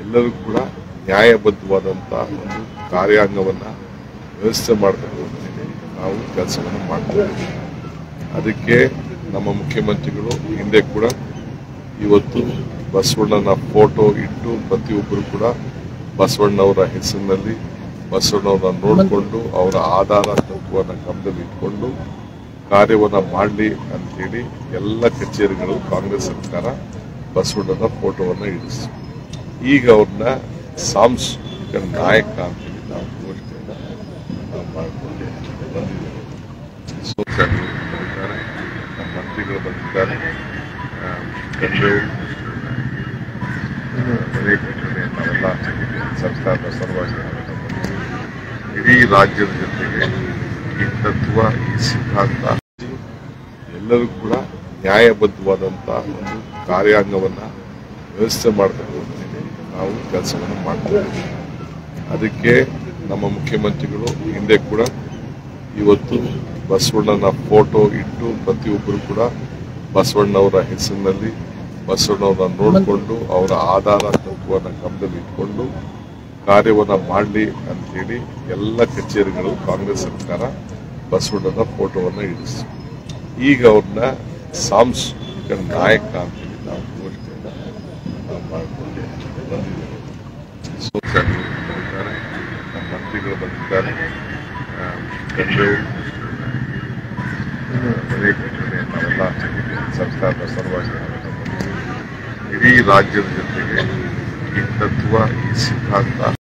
ಎಲ್ಲರೂ ಕೂಡ ನ್ಯಾಯಬದ್ಧವಾದಂಥ ಒಂದು ಕಾರ್ಯಾಂಗವನ್ನು ವ್ಯವಸ್ಥೆ ಮಾಡಬೇಕು ಅಂತೇಳಿ ನಾವು ಕೆಲಸವನ್ನು ಮಾಡ್ತೇವೆ. ಅದಕ್ಕೆ ನಮ್ಮ ಮುಖ್ಯಮಂತ್ರಿಗಳು ಹಿಂದೆ ಕೂಡ ಇವತ್ತು ಬಸವಣ್ಣನ ಫೋಟೋ ಇಟ್ಟು ಪ್ರತಿಯೊಬ್ಬರು ಕೂಡ ಬಸವಣ್ಣವರ ಹೆಸರಿನಲ್ಲಿ ಬಸವಣ್ಣವರನ್ನ ನೋಡಿಕೊಂಡು ಅವರ ಆಧಾರ ತತ್ವವನ್ನು ಗಮನದಲ್ಲಿ ಇಟ್ಕೊಂಡು ಕಾರ್ಯವನ್ನು ಮಾಡಲಿ ಅಂತೇಳಿ ಎಲ್ಲ ಕಚೇರಿಗಳು ಕಾಂಗ್ರೆಸ್ ಸರ್ಕಾರ ಬಸವಣ್ಣನ ಫೋಟೋವನ್ನು ಇಡಿಸಿ ಈಗ ಅವ್ರನ್ನ ಸಾಂಸ್ಕೃತಿಕ ನಾಯಕ ಅಂತೇಳಿ ನಾವು ಘೋಷಣೆಯನ್ನು ಮಾಡಿಕೊಂಡು ಬಂದಿದ್ದೇವೆ. ಸೋಚಾರಿಗಳು ಬಂದಿದ್ದಾರೆ, ನಮ್ಮ ಮಂತ್ರಿಗಳು ಬಂದಿದ್ದಾರೆ, ಅನೇಕ ಕಡೆ ನಾವೆಲ್ಲ ಸರ್ಕಾರದ ಸಲುವಾಗಿ ಇಡೀ ರಾಜ್ಯದ ಜೊತೆಗೆ ಈ ತತ್ವ ಈ ಸಿದ್ಧಾಂತ ಎಲ್ಲರೂ ಕೂಡ ನ್ಯಾಯಬದ್ಧವಾದಂಥ ಒಂದು ಕಾರ್ಯಾಂಗವನ್ನು ವ್ಯವಸ್ಥೆ ಮಾಡಬೇಕು ಅಂತೇಳಿ ನಾವು ಕೆಲಸವನ್ನು ಮಾಡ್ತೇವೆ. ಅದಕ್ಕೆ ನಮ್ಮ ಮುಖ್ಯಮಂತ್ರಿಗಳು ಹಿಂದೆ ಕೂಡ ಇವತ್ತು ಬಸವಣ್ಣನ ಫೋಟೋ ಇಟ್ಟು ಪ್ರತಿಯೊಬ್ಬರು ಕೂಡ ಬಸವಣ್ಣವರ ಹೆಸರಿನಲ್ಲಿ ಬಸವಣ್ಣವರನ್ನ ನೋಡಿಕೊಂಡು ಅವರ ಆಧಾರ ತತ್ವವನ್ನು ಗಮನದಲ್ಲಿ ಇಟ್ಕೊಂಡು ಕಾರ್ಯವನ್ನು ಮಾಡಲಿ ಅಂತೇಳಿ ಎಲ್ಲ ಕಚೇರಿಗಳು ಕಾಂಗ್ರೆಸ್ ಸರ್ಕಾರ ಬಸವಣ್ಣನ ಫೋಟೋವನ್ನು ಇಡಿಸಿ ಈಗ ಅವ್ರನ್ನ ಸಾಂಸ್ಕೃತಿಕ ನಾಯಕ ಅಂತೇಳಿ ನಾವು ಘೋಷಣೆಯನ್ನು ಮಾಡಿಕೊಂಡು ಬಂದಿದ್ದೇವೆ. ಸೋಚಾರಿಗಳು ಬಂದಿದ್ದಾರೆ, ನಮ್ಮ ಮಂತ್ರಿಗಳು ಬಂದಿದ್ದಾರೆ, ಅನೇಕ ಕಡೆ ನಾವೆಲ್ಲ ಸರ್ಕಾರದ ಸಲುವಾಗಿ ಇಡೀ ರಾಜ್ಯದ ಜೊತೆಗೆ ಈ ತತ್ವ ಈ ಸಿದ್ಧಾಂತ